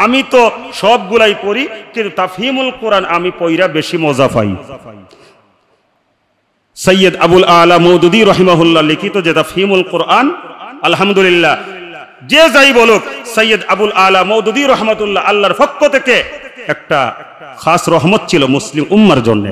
আমি তো সবগুলাই পড়ি, কিন্তু তাফহিমুল কোরআন আমি পইরা বেশি মজা পাই। সৈয়দ আবুল আলা মওদুদী রহিমাহুল্লাহ লিখিত যে তাফহিমুল কোরআন, আলহামদুলিল্লাহ যে যাই বলুক, সৈয়দ আবুল আলা মওদুদী রহমাতুল্লাহ আল্লাহর পক্ষ থেকে একটা খাস রহমত ছিল মুসলিম উম্মার জন্য।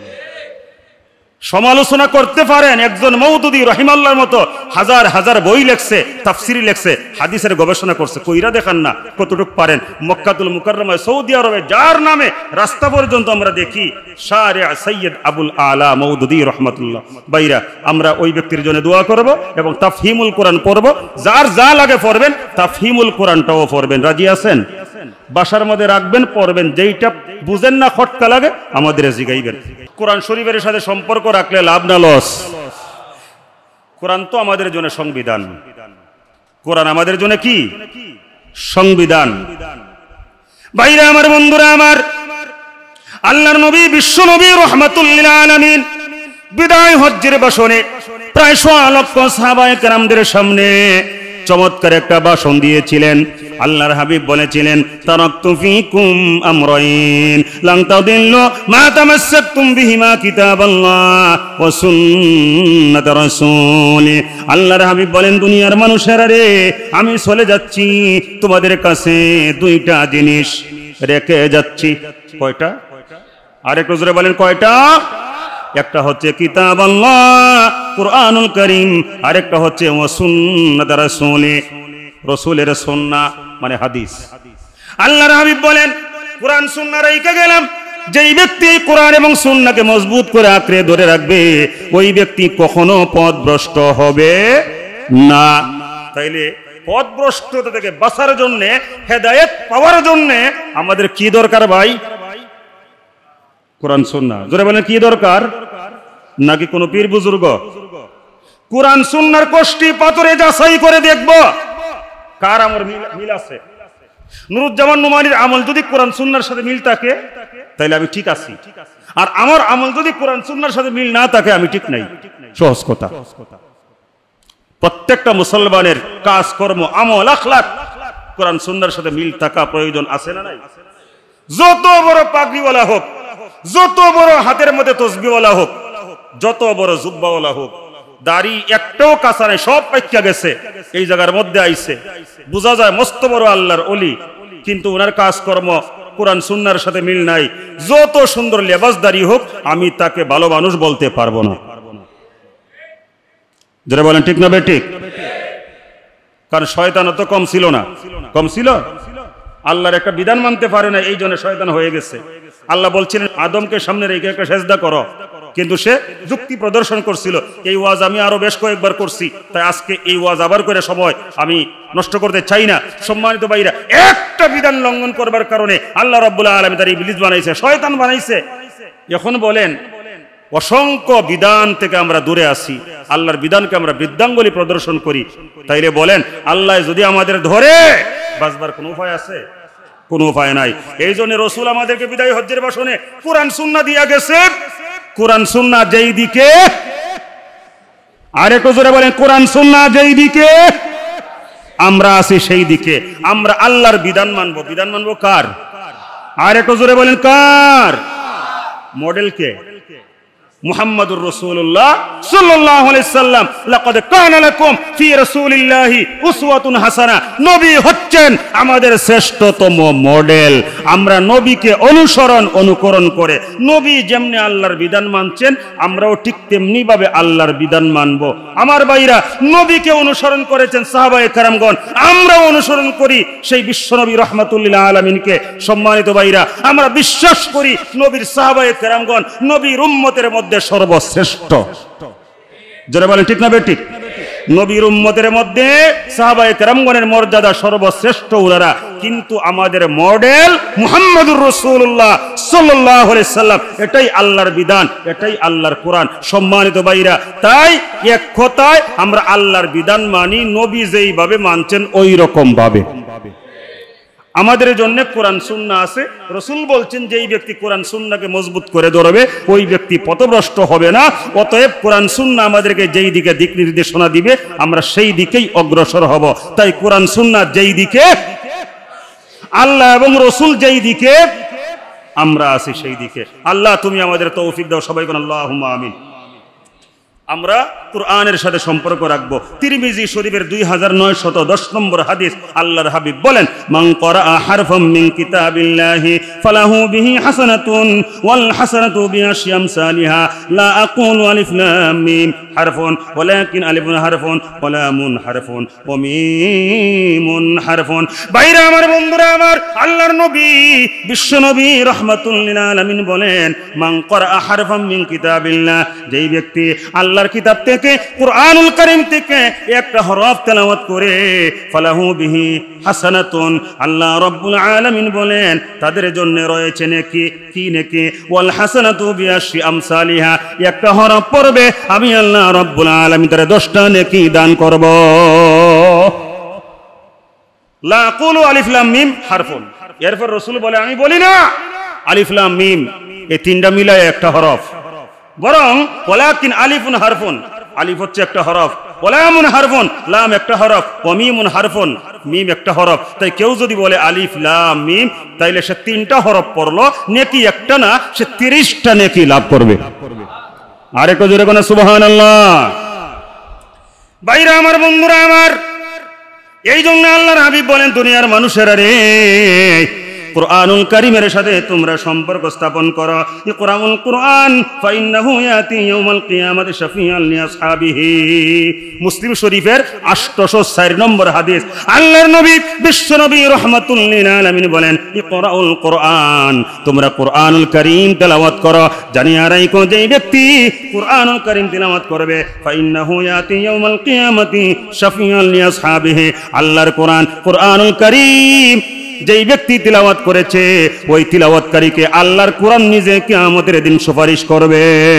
সমালোচনা করতে পারেন, একজন মওদুদী রহিমাল্লাহর মতো হাজার হাজার বই লেখছে, তাফসিরি লেখছে, হাদিসের গবেষণা করছে, কইরা দেখান না কতটুক পারেন। মক্কাতুল মুকাররমায় সৌদি আরবে যার নামে রাস্তা পর্যন্ত আমরা দেখি শারে সৈয়দ আবুল আলা মওদুদী রহমাতুল্লাহ। বাইরা, আমরা ওই ব্যক্তির জন্য দোয়া করব এবং তাফহিমুল কোরআন পড়ব। যার যা লাগে পড়বেন, তাফহিমুল কোরআনটাও পড়বেন। রাজি আছেন? বাসার মধ্যে রাখবেন, পড়বেন। যেইটা বুঝেন না, খটকা লাগে, আমাদের জিগাইবেন। কোরআন শরীফের সাথে সম্পর্ক রাখলে লাভ না লস? কোরআন তো আমাদের জন্য সংবিধান। কোরআন আমাদের জন্য কি? সংবিধান। ভাইরা আমার, বন্ধুরা আমার, আল্লাহর নবী, বিশ্ব নবী রাহমাতুল লিল আলামিন বিদায় হজ্জের ভাষণে প্রায় 100 লক্ষ সাহাবায়ে কেরামদের সামনে চমৎকার একটা ভাষণ দিয়েছিলেন। আল্লাহর হাবিব বলেছিলেন, তারাকতু ফীকুম আমরাইন লান তাদিল্লু মা তামাসসাকতুম বিহিমা কিতাবাল্লাহ ওয়া সুন্নাত রাসূলি। আল্লাহর হাবিব বলেন, দুনিয়ার মানুষেরা রে, আমি চলে যাচ্ছি, তোমাদের কাছে দুইটা জিনিস রেখে যাচ্ছি। কয়টা? আরেকটু জোরে বলেন, কয়টা? একটা হচ্ছে কিতাব আল্লাহ, কুরআনুল কারীম, আরেকটা হচ্ছে ওয়া সুন্নাত রাসূলি, রাসূলের সুন্নাহ মানে হাদিস। আল্লাহর হাবিব বলেন, কুরআন সুন্নাহ রাইখা গেলাম, যেই ব্যক্তি কোরআন এবং সুন্নাহকে মজবুত করে আঁকড়ে ধরে রাখবে, ওই ব্যক্তি কখনো পথভ্রষ্ট হবে না। তাইলে পথভ্রষ্টতা থেকে বাঁচার জন্য, হেদায়েত পাওয়ার জন্য আমাদের কি দরকার ভাই? কোরআন সুন্নাহ। জোরে বলেন, কি দরকার? নাকি কোনো পীর বুজুর্গ? কোরআন সুন্নাহর কষ্টি পাথরে যাচাই করে দেখব কার আমার মিল আছে। নুরুজ্জামান নোমানীর আমল যদি কোরআন সুন্নাহর সাথে মিল থাকে, তাহলে আমি ঠিক আছি। আর আমার আমল যদি কোরআন সুন্নাহর সাথে মিল না থাকে, আমি ঠিক নাই। সহজ কথা। প্রত্যেকটা মুসলমানের কাজকর্ম, আমল, আখলাক কোরআন সুন্নাহর সাথে মিল থাকা প্রয়োজন আছে না নাই? যত বড় পাগড়িওয়ালা হোক, যত বড় হাতের মধ্যে তসবিহওয়ালা হোক, যত বড় জুব্বাওয়ালা হোক, দাড়ি একটাও কাঁচা নাই, সব পাইক্কা গেছে, এই জায়গার মধ্যে আইছে, বোঝা যায় মস্ত বড় আল্লাহর ওলি, কিন্তু ওনার কাজকর্ম কোরআন সুন্নাহর সাথে মিল নাই। যত সুন্দর লেবাসদারি হোক, আমি তাকে ভালো মানুষ বলতে পারবো না। যারা বলেন ঠিক না বেঠিক? কারণ শয়তান তো কম ছিল না। কম ছিল? আল্লাহর একটা বিধান মানতে পারে না, এই জন্য শয়তান হয়ে গেছে। আল্লাহ বলছিলেন আদমকে সামনে রেখে একটা সেজদা করো, কিন্তু সে যুক্তি প্রদর্শন করছিল। এই ওয়াজ আমি আরো বেশ কয়েকবার করছি, তাই আজকে এই ওয়াজ আবার করে সময় আমি নষ্ট করতে চাই না। সম্মানিত ভাইরা, একটা বিধান লঙ্ঘন করবার কারণে আল্লাহ রাব্বুল আলামিন তার ইবলিস বানাইছে, শয়তান বানাইছে। এখন বলেন, অসংখ্য বিধান থেকে আমরা দূরে আসি, আল্লাহর বিধানকে আমরা বৃদ্ধাঙ্গুলি প্রদর্শন করি, তাইলে বলেন আল্লাহ যদি আমাদের ধরে, বাঁচবার কোনো উপায় আছে? কোনো উপায় নাই। এই জন্য রাসূল আমাদেরকে বিদায় হজ্জের ভাষণে কোরআন সুন্নাহ দিয়া গেছে। কোরআন সুন্নাহ যেই দিকে, আরেকটু জোরে বলেন, কোরআন সুন্নাহ যেই দিকে আমরা আছি সেই দিকে আমরা আল্লাহর বিধান মানবো। বিধান মানবো কার? আরেকটু জোরে বলেন, কার? মডেল কে? মুহাম্মাদুর রাসূলুল্লাহ সাল্লাল্লাহু আলাইহি সাল্লাম। লাকাদ কানা লাকুম ফি রাসূলিল্লাহি উসওয়াতুন হাসানাহ। নবী হচ্ছেন আমাদের শ্রেষ্ঠতম মডেল। আমরা নবীকে অনুকরণ করে নবী যেমনি আল্লাহর বিধান মানছেন, আমরাও ঠিক তেমনি ভাবে আল্লাহর বিধান মানব। আমার ভাইরা, নবীকে অনুসরণ করেছেন সাহাবায়ে কেরামগণ, আমরাও অনুসরণ করি সেই বিশ্বনবী রাহমাতুল লিল আলামিনকে। সম্মানিত ভাইরা, আমরা বিশ্বাস করি নবীর সাহাবায়ে কেরামগণ নবীর উম্মতের মধ্যে সর্বশ্রেষ্ঠ। যারা বলেন ঠিক না বেঠিক? নবীর উম্মতের মধ্যে সাহাবায়ে কেরামগণের মর্যাদা সর্বশ্রেষ্ঠ ওনারা, কিন্তু আমাদের মডেল মুহাম্মদুর রাসূলুল্লাহ সাল্লাল্লাহু আলাইহি সাল্লাম। এটাই আল্লাহর বিধান, এটাই আল্লাহর কোরআন। সম্মানিত ভাইরা, তাই এক কথায় আমরা আল্লাহর বিধান মানি, নবী যেইভাবে মানছেন ওই রকম ভাবে। আমাদের জন্য কোরআন সুন্নাহ আছে। রাসূল বলছেন যেই ব্যক্তি কোরআন সুন্নাহকে মজবুত করে ধরবে, ওই ব্যক্তি পথভ্রষ্ট হবে না। অতএব কোরআন সুন্নাহ আমাদেরকে যেই দিকে দিক নির্দেশনা দিবে, আমরা সেই দিকেই অগ্রসর হব। তাই কোরআন সুন্নাহ যেই দিকে আল্লাহ এবং রসুল যেই দিকে আমরা আছি সেই দিকে। আল্লাহ তুমি আমাদের তৌফিক দাও, সবাই বলেন আল্লাহুম্মা আমিন। আমরা কুরআনের সাথে সম্পর্ক রাখবো। তিরমিজি শরীফের 2910 নম্বর হাদিস, আল্লাহর হাবিব বলেন, মান ক্বারাআ হারফাম মিন কিতাবিল্লাহি ফালাহু বিহি হাসানাতুন ওয়াল হাসানাতু বিআশরি আমসালিহা লা আকুলু আলিফ লাম মিম হারফুন ওয়ালাকিন আলিফুন হারফুন ওয়া লামুন হারফুন ওয়া মিমুন হারফুন। ভাইরা আমার, বন্ধুরা আমার, আল্লাহর নবী বিশ্ব নবী রাহমাতুল লিল আলামিন বলেন, মান ক্বারাআ হারফাম মিন কিতাবিল্লাহ, যেই ব্যক্তি আল্লাহর কিতাব থেকে, কুরআনুল কারীম থেকে একটা হরফ তেলাওয়াত করে, ফালাহু বিহি হাসানাতুন, আল্লাহ রাব্বুল আলামিন বলেন তাদের জন্য রয়েছে নেকি। কি নেকি? ওয়াল হাসানাতু বিআশরি আমসালিহা, একটা হরফ পড়বে আমি আল্লাহ রাব্বুল আলামিন তার 10টা নেকি দান করব। লা আকুলু আলিফ লাম মিম হারফুন। এরপর রাসূল বলে, আমি বলি না আলিফ লাম মিম এই তিনটা মিলায় একটা হরফ, বরং ওয়ালাকিন আলিফুন হারফুন, আলিফ হচ্ছে একটা হরফ, ওয়ালামুন হারফুন, লাম একটা হরফ, ওয়া মিমুন হারফুন, মিম একটা হরফ। তাই কেউ যদি বলে আলিফ লাম মিম, তাইলে সে 3টা হরফ পড়লো, নেকি একটা না, সে 30টা নেকি লাভ করবে। আর একটু জোরে কোন সুবহানাল্লাহ। ভাইরা আমার, বন্ধুরা আমার, এই জন্য আল্লাহর হাবিব বলেন, দুনিয়ার মানুষেরা রে, কুরআনুল কারীমের সাথে তোমরা সম্পর্ক স্থাপন করো। ইকরাউল কুরআন ফাইন্নাহু ইয়াতি ইয়াউমাল কিয়ামাতি শাফিআন লিআসহাবিহি। মুসলিম শরীফের 804 নম্বর হাদিস, আল্লাহর নবী বিশ্ব নবী রাহমাতুল লিল আলামিন বলেন, ইকরাউল কুরআন, তোমরা কুরআনুল কারীম তেলাওয়াত করো। জানিয়া রাখো, যে ব্যক্তি কুরআনুল কারীম তেলাওয়াত করবে, ফাইন্নাহু ইয়াতি ইয়াউমাল কিয়ামাতি শাফিআন লিআসহাবিহি, আল্লাহর কোরআন, কুরআনুল কারীম যেই ব্যক্তি তিলাওয়াত করেছে, ওই তিলাওয়াতকারীকে আল্লাহর কোরআন নিজে কিয়ামতের দিন সুপারিশ করবে।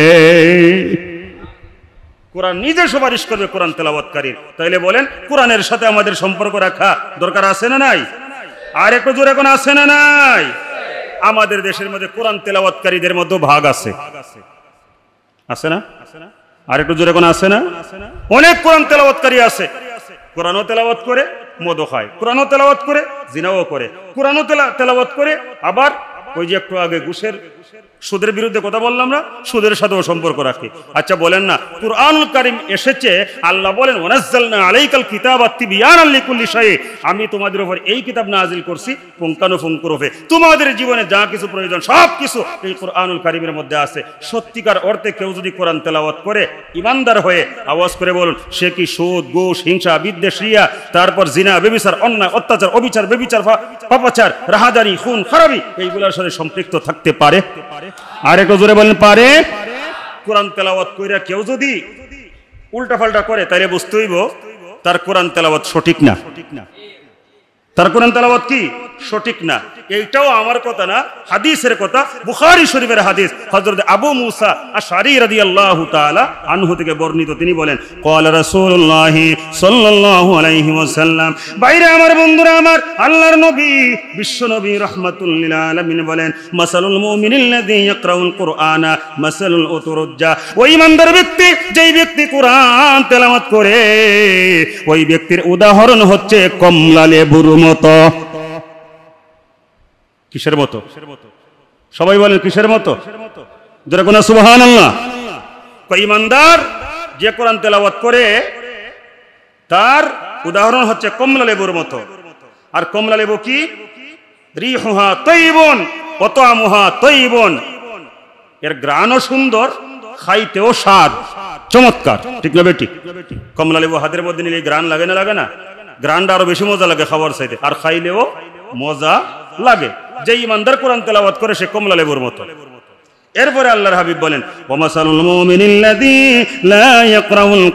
কোরআন নিজে সুপারিশ করবে কোরআন তেলাওয়াতকারীর। তাইলে বলেন, কোরআনের সাথে আমাদের সম্পর্ক রাখা দরকার আছে না নাই? আর একটু জোরে কোন আছে না নাই? আমাদের দেশের মধ্যে কোরআন তেলাওয়াতকারীদের মধ্যে ভাগ আছে, আছে না? আর একটু জোরে কোন আছে না? অনেক কোরআন তেলাওয়াতকারী আছে, কোরআনও তেলাওয়াত করে, মদও খায়, কোরআনও তেলাওয়াত করে, জিনাও করে, কোরআনও তেলাওয়াত করে, আবার ওই যে একটু আগে সুদের বিরুদ্ধে কথা বললাম না, সুদের সাথেও সম্পর্ক রাখে। আচ্ছা বলেন না, কুরআনুল কারীম এসেছে, আল্লাহ বলেন, ওয়ানাজ্জালনা আলাইকাল কিতাবা তিবয়ানাল লিকুল্লি শাই, আমি তোমাদের উপর এই কিতাব নাযিল করছি পুঙ্খানুপুঙ্খরূপে, তোমাদের জীবনে যা কিছু প্রয়োজন সব কিছু এই কুরআনুল কারীমের মধ্যে আছে। সত্যিকার অর্থে কেউ যদি কোরআন তেলাওয়াত করে ইমানদার হয়ে, আওয়াজ করে বলুন, সে কি সুদ, ঘুষ, হিংসা, বিদ্বেষ, রিয়া, তারপর জিনা, ব্যভিচার, অন্যায়, অত্যাচার, অবিচার, ব্যভিচার, পাপাচার, রাহাজানি, খুন খারাপি, এইগুলোর সাথে সম্পৃক্ত থাকতে পারে? আর একটু জোরে বলেন, পারে? কোরআন তেলাওয়াত কইরা কেউ যদি উল্টা পাল্টা করে, তাহলে বুঝতে হইব তার কোরআন তেলাওয়াত সঠিক না, তার কোরআন তেলাওয়াত কি সঠিক না। এইটাও আমার কথা না, হাদিসের কথা, বুখারী শরীফের হাদিস, হযরত আবু মুসা আশআরী রাদিয়াল্লাহু তাআলা আনহু থেকে বর্ণিত। তিনি বলেন, ক্বালা রাসূলুল্লাহ সাল্লাল্লাহু আলাইহি ওয়াসাল্লাম। বাইরে আমার, বন্ধুরা আমার, আল্লাহর নবী বিশ্ব নবী রাহমাতুল লিল আলামিন বলেন, মাসালুল মুমিনিল্লাযী ইয়াকরাউল কুরআনা মাসালুল উতুরুজ্জা, ওই ইমানদার ব্যক্তি, যেই ব্যক্তি কোরআন তেলাওয়াত করে, ওই ব্যক্তির উদাহরণ হচ্ছে কমলা লেবুর মতো। কিসের মতো? সবাই বলেন, কিসের মতো? যারা কোন সুবহানাল্লাহ। ইমানদার যে কোরআন তেলাওয়াত করে, তার উদাহরণ হচ্ছে কমলা লেবুর মতো। আর কমলা লেবু কি? রিহুহা তাইয়িবুন ওয়া তা'মুহা তাইয়িবুন, এর ঘ্রাণও সুন্দর, খাইতেও স্বাদ চমৎকার, ঠিক না বেটি? কমলা লেবু হাতের মধ্যে নিলে ঘ্রাণ লাগে না? লাগে না? ঘ্রাণটা আরো বেশি মজা লাগে খাবার চাইতে, আর খাইলেও মজা লাগে। যে ইমানদার কোরআন তেলাওয়াত করে, সে কমলা লেবুর মতো। এরপরে আল্লাহর হাবিব বলেন, ওয়ামাসালুল মুমিনিল্লাযী লা ইয়াকরাউল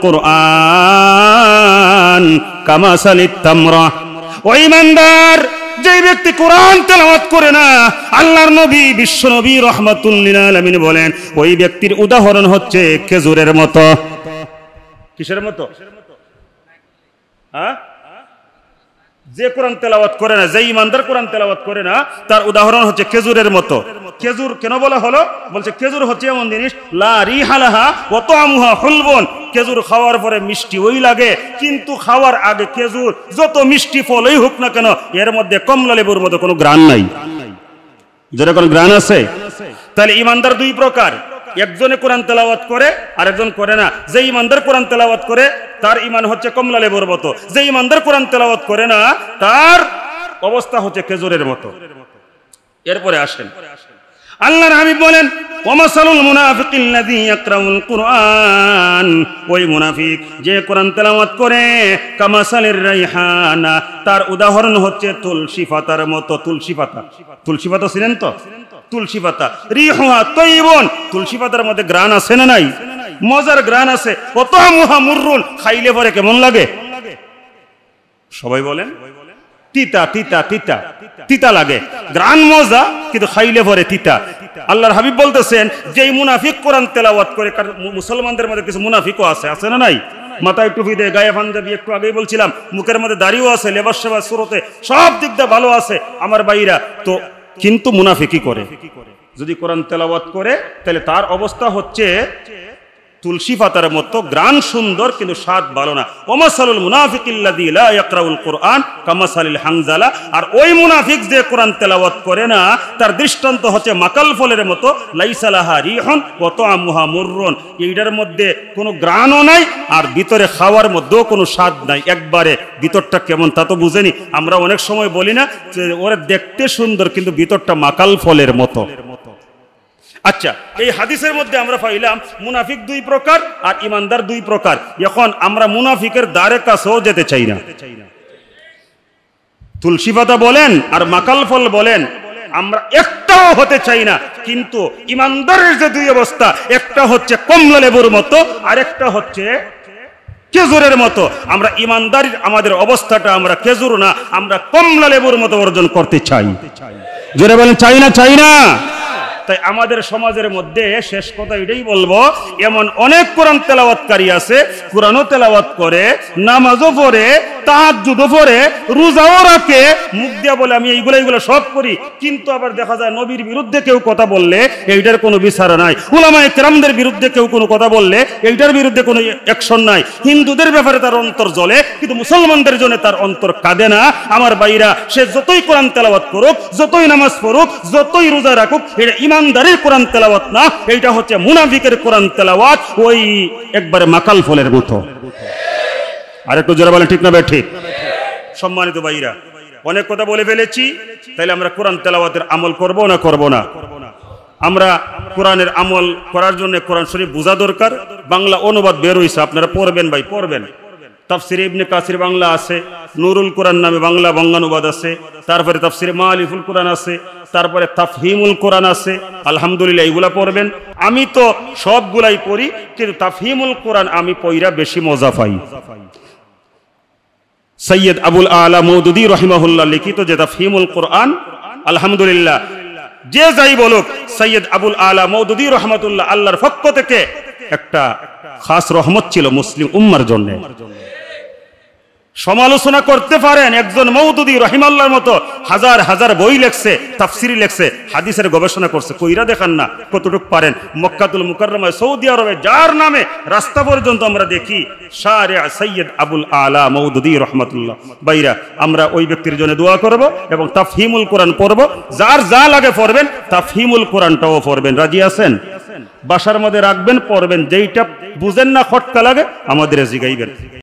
কুরআন কামাসালিত তামরা, ওই ইমানদার যে ব্যক্তি কোরআন তেলাওয়াত করে না, আল্লাহর নবী বিশ্ব নবী রাহমাতুল লিল আলামিন বলেন, ওই ব্যক্তির উদাহরণ হচ্ছে খেজুরের মতো। কিসের মতো? হ্যাঁ? যে কোরআন তেলাওয়াত করে না, যে ইমানদার কোরআন তেলাওয়াত করে না, তার উদাহরণ হচ্ছে খেজুরের মতো। খেজুর কেন বলা হলো? বলছে খেজুর হচ্ছে এমন জিনিস লা রিহালাহা ওয়া তা'মুহা হুলবুন, খেজুর খাওয়ার পরে মিষ্টি ওই লাগে, কিন্তু খাওয়ার আগে খেজুর যত মিষ্টি ফলই হোক না কেন এর মধ্যে কমলা লেবুর মতো কোনো গ্রান নাই। যেটা কোনো গ্রান আছে? তাহলে ইমানদার দুই প্রকার, একজনে কোরআন তেলাওয়াত করে আর একজন করে না। যে ইমানদার কোরআন তেলাওয়াত করে তার ঈমান হচ্ছে কমলা লেবুর মতো, যে ইমানদার কোরআন তেলাওয়াত করে না তার অবস্থা হচ্ছে খেজুরের মতো। এরপরে আসেন আল্লাহর হাবিব বলেন ওয়ামাসালুল মুনাফিকিল্লাযী ইয়াকরাউল কুরআন, ওই মুনাফিক যে কোরআন তেলাওয়াত করে কামাসালির রাইহানা, তার উদাহরণ হচ্ছে তুলসী পাতার মতো। তুলসী পাতা, তুলসী পাতা চিনেন তো? তুলসী পাতা রিহুহা তাইয়িবুন, তুলসী পাতার মধ্যে গ্রান আছে না নাই? মজার গ্রান আছে। ওয়া তা'মুহা মুররুন, খাইলে পরে কেমন লাগে? সবাই বলেন তিতা তিতা তিতা তিতা লাগে। গ্রান মজা, কিন্তু খাইলে পরে তিতা। আল্লাহর হাবিব বলতেছেন যে মুনাফিক কোরআন তেলাওয়াত করে, মুসলমানদের মধ্যে কিছু মুনাফিকও আছে, আছে না নাই? মাথায় টুপি দেয়, গায়ে পাঞ্জাবি, একটু আগেই বলছিলাম মুখের মধ্যে দাড়িও আছে, লেবাস সেবা সুরতে সব দিক দিয়ে ভালো আছে আমার ভাইরা, তো কিন্তু মুনাফিকই করে। যদি কোরআন তেলাওয়াত করে তাহলে তার অবস্থা হচ্ছে তুলসী পাতার মতো, গ্রান সুন্দর কিন্তু স্বাদ ভালো না। ওমাসালুল মুনাফিকিল্লাযী লা ইয়াকরাউল কুরআন কামাসালিল হানজালা, আর ওই মুনাফিক যে কোরআন তেলাওয়াত করে না তার দৃষ্টান্ত হচ্ছে মাকাল ফলের মতো, লাইসা লাহা রিহুন ওয়া তা'মুহা মুররুন, এইটার মধ্যে কোনো গ্রানও নাই আর ভিতরে খাওয়ার মধ্যেও কোনো স্বাদ নাই। একবারে ভিতরটা কেমন তা তো বুঝেনি। আমরা অনেক সময় বলি না যে ওরা দেখতে সুন্দর কিন্তু ভিতরটা মাকাল ফলের মতো। আচ্ছা, এই হাদিসের মধ্যে আমরা পাইলাম মুনাফিক দুই প্রকার আর ইমানদার দুই প্রকার। এখন আমরা মুনাফিকের দ্বারে কাছেও যেতে চাই না। তুলসী পাতা বলেন আর মাকাল ফল বলেন, আমরা একটাও হতে চাই না। কিন্তু ইমানদারের যে দুই অবস্থা, একটা হচ্ছে কমলা লেবুর মতো আর একটা হচ্ছে খেজুরের মতো। আমরা ইমানদারির আমাদের অবস্থাটা আমরা খেজুর না, আমরা কমলা লেবুর মতো অর্জন করতে চাই। জোরে বলেন চাই না? চাই না? তাই আমাদের সমাজের মধ্যে শেষ কথা এটাই বলবো, এমন অনেক কোরআন তেলাওয়াতকারী আছে, কোরআনও তেলাওয়াত করে, নামাজও পড়ে, তাহাজ্জুদও পড়ে, রোজাও রাখে, মুখ দিয়ে বলে আমি এইগুলো সব করি, কিন্তু আবার দেখা যায় নবীর বিরুদ্ধে কেউ কথা বললে এইটার কোনো বিচার নাই, উলামায়ে কেরামদের বিরুদ্ধে কেউ কোনো কথা বললে এইটার বিরুদ্ধে কোনো অ্যাকশন নাই। হিন্দুদের ব্যাপারে তার অন্তর জ্বলে, কিন্তু মুসলমানদের জন্য তার অন্তর কাঁদে না। আমার ভাইরা, সে যতই কোরআন তেলাওয়াত করুক, যতই নামাজ পড়ুক, যতই রোজা রাখুক, এটা ইমানদারের কোরআন তেলাওয়াত না, এইটা হচ্ছে মুনাফিকের কোরআন তেলাওয়াত, ওই একবারে মাকাল ফলের মতো। আর একটু জোরে বলেন ঠিক না বে ঠিক? সম্মানিত ভাইরা, অনেক কথা বলে ফেলেছি, তাইলে আমরা কোরআন তেলাওয়াতের আমল করব না করব না? আমরা কোরআনের আমল করার জন্য কোরআন শরীফ বোঝা দরকার। বাংলা অনুবাদ বের হইছে, আপনারা পড়বেন ভাই, পড়বেন। তাফসিরে ইবনে কাসির বাংলা আছে, নুরুল কোরআন নামে বাংলা বঙ্গানুবাদ আছে, তারপরে তাফসিরে মাআলিফুল কোরআন আছে, তারপরে তাফহিমুল কোরআন আছে। আলহামদুলিল্লাহ, এইগুলা পড়বেন। আমি তো সবগুলাই পড়ি, কিন্তু তাফহিমুল কোরআন আমি পড়া বেশি মজা পাই। সৈয়দ আবুল আলা মওদুদী রাহিমাহুল্লাহ লিখিত যে তাফহিমুল কোরআন, আলহামদুলিল্লাহ, যে যাই বলুক, সৈয়দ আবুল আলা মওদুদী রাহমাতুল্লাহ আল্লাহর পক্ষ থেকে একটা খাস রহমত ছিল মুসলিম উম্মার জন্য। সমালোচনা করতে পারেন, একজন মওদুদী রাহিমাহুল্লাহর মতো হাজার হাজার বই লেখছে, তাফসির লেখছে, হাদিসের গবেষণা করছে, কইরা দেখান না কতটুকু পারেন। মক্কাতুল মুকাররমায় সৌদি আরবে যার নামে রাস্তা পর্যন্ত আমরা দেখি শারিআ সৈয়দ আবুল আলা মওদুদী রাহমাতুল্লাহ। ভাইরা, আমরা ওই ব্যক্তির জন্য দোয়া করব এবং তাফহিমুল কোরআন পড়ব। যার যা লাগে পড়বেন, তাফহিমুল কোরআনটাও পড়বেন। রাজি আছেন? বাসার মধ্যে রাখবেন, পড়বেন। যেইটা বুঝেন না, খটকা লাগে, আমাদের জিগাইবেন।